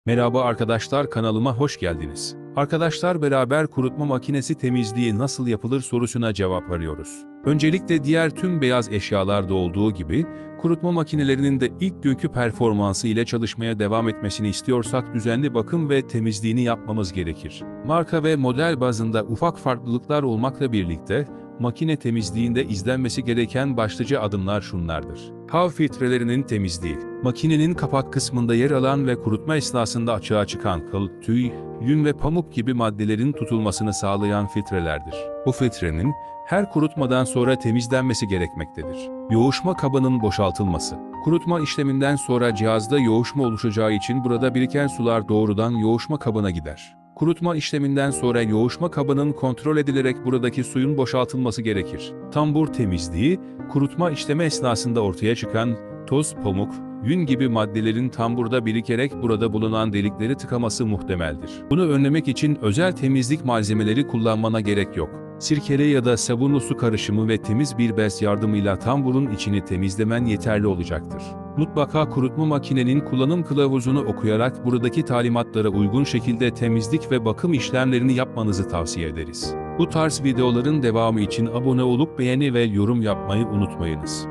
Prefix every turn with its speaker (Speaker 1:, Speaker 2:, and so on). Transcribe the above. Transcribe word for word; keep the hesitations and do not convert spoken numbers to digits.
Speaker 1: Merhaba arkadaşlar, kanalıma hoş geldiniz. Arkadaşlar, beraber kurutma makinesi temizliği nasıl yapılır sorusuna cevap arıyoruz. Öncelikle diğer tüm beyaz eşyalarda olduğu gibi kurutma makinelerinin de ilk günkü performansı ile çalışmaya devam etmesini istiyorsak düzenli bakım ve temizliğini yapmamız gerekir. Marka ve model bazında ufak farklılıklar olmakla birlikte makine temizliğinde izlenmesi gereken başlıca adımlar şunlardır. Hava filtrelerinin temizliği. Makinenin kapak kısmında yer alan ve kurutma esnasında açığa çıkan kıl, tüy, yün ve pamuk gibi maddelerin tutulmasını sağlayan filtrelerdir. Bu filtrenin her kurutmadan sonra temizlenmesi gerekmektedir. Yoğuşma kabının boşaltılması. Kurutma işleminden sonra cihazda yoğuşma oluşacağı için burada biriken sular doğrudan yoğuşma kabına gider. Kurutma işleminden sonra yoğuşma kabının kontrol edilerek buradaki suyun boşaltılması gerekir. Tambur temizliği, kurutma işlemi esnasında ortaya çıkan toz, pamuk, yün gibi maddelerin tamburda birikerek burada bulunan delikleri tıkaması muhtemeldir. Bunu önlemek için özel temizlik malzemeleri kullanmana gerek yok. Sirkeli ya da sabunlu su karışımı ve temiz bir bez yardımıyla tamburun içini temizlemen yeterli olacaktır. Mutlaka kurutma makinenin kullanım kılavuzunu okuyarak buradaki talimatlara uygun şekilde temizlik ve bakım işlemlerini yapmanızı tavsiye ederiz. Bu tarz videoların devamı için abone olup beğeni ve yorum yapmayı unutmayınız.